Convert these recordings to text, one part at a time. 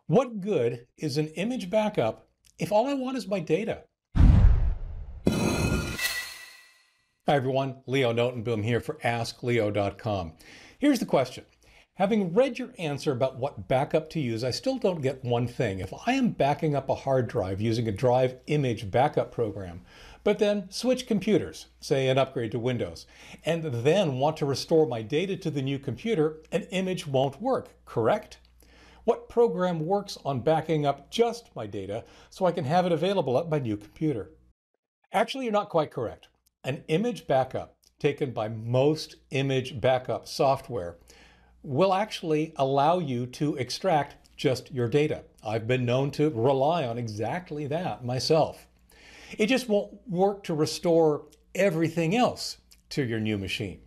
What good is an image backup if all I want is my data? Hi everyone, Leo Notenboom here for askleo.com. Here's the question. Having read your answer about what backup to use, I still don't get one thing. If I am backing up a hard drive using a drive image backup program, but then switch computers, say an upgrade to Windows, and then want to restore my data to the new computer, an image won't work, correct? What program works on backing up just my data so I can have it available at my new computer? Actually, you're not quite correct. An image backup taken by most image backup software will actually allow you to extract just your data. I've been known to rely on exactly that myself. It just won't work to restore everything else to your new machine.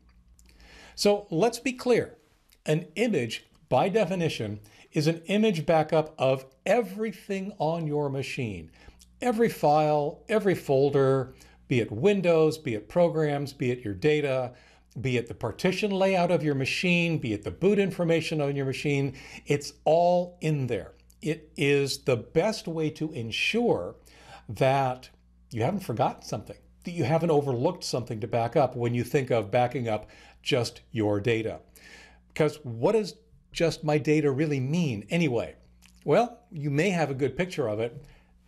So let's be clear. An image, by definition, is an image backup of everything on your machine. Every file, every folder, be it Windows, be it programs, be it your data, be it the partition layout of your machine, be it the boot information on your machine, it's all in there. It is the best way to ensure that you haven't forgotten something, that you haven't overlooked something to back up when you think of backing up just your data. Because what does just my data really mean anyway? Well, you may have a good picture of it.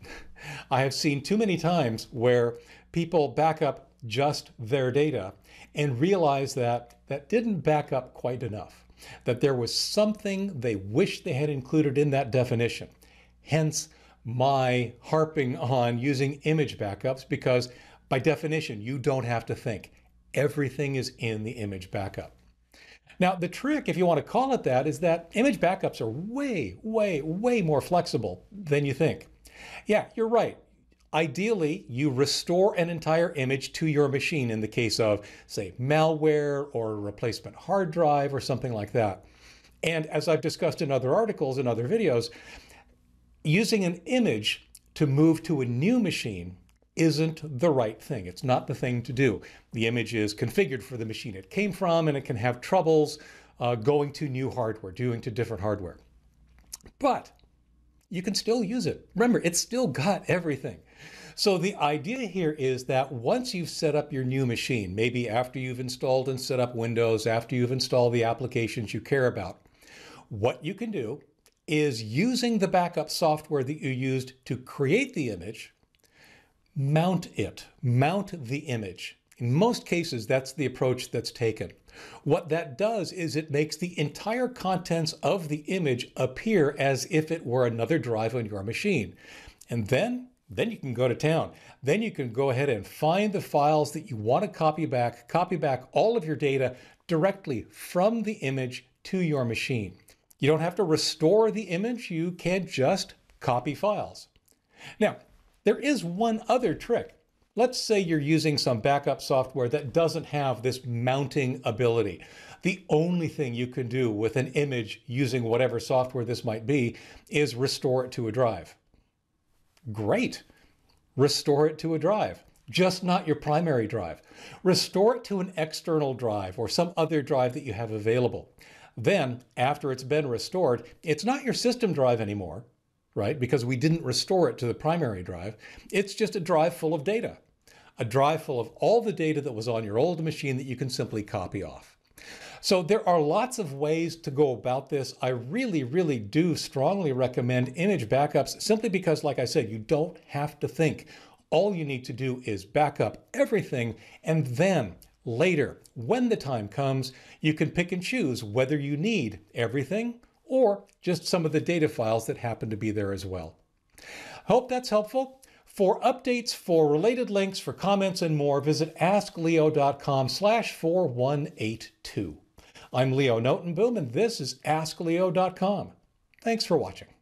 I have seen too many times where people back up just their data and realize that that didn't back up quite enough, that there was something they wish they had included in that definition. Hence my harping on using image backups, because by definition, you don't have to think. Everything is in the image backup. Now, the trick, if you want to call it that, is that image backups are way more flexible than you think. Yeah, you're right. Ideally, you restore an entire image to your machine in the case of, say, malware or a replacement hard drive or something like that. And as I've discussed in other articles and other videos, using an image to move to a new machine isn't the right thing. It's not the thing to do. The image is configured for the machine it came from, and it can have troubles going to new hardware, doing to different hardware. But you can still use it. Remember, it's still got everything. So the idea here is that once you've set up your new machine, maybe after you've installed and set up Windows, after you've installed the applications you care about, what you can do is, using the backup software that you used to create the image, mount the image. In most cases, that's the approach that's taken. What that does is it makes the entire contents of the image appear as if it were another drive on your machine. And then you can go to town. Then you can go ahead and find the files that you want to copy back all of your data directly from the image to your machine. You don't have to restore the image. You can just copy files. Now, there is one other trick. Let's say you're using some backup software that doesn't have this mounting ability. The only thing you can do with an image using whatever software this might be is restore it to a drive. Great. Restore it to a drive, just not your primary drive. Restore it to an external drive or some other drive that you have available. Then, after it's been restored, it's not your system drive anymore, right? Because we didn't restore it to the primary drive. It's just a drive full of data, a drive full of all the data that was on your old machine that you can simply copy off. So there are lots of ways to go about this. I really do strongly recommend image backups, simply because, like I said, you don't have to think. All you need to do is back up everything, and then later, when the time comes, you can pick and choose whether you need everything or just some of the data files that happen to be there as well. Hope that's helpful. For updates, for related links, for comments and more, visit askleo.com/4182. I'm Leo Notenboom, and this is askleo.com. Thanks for watching.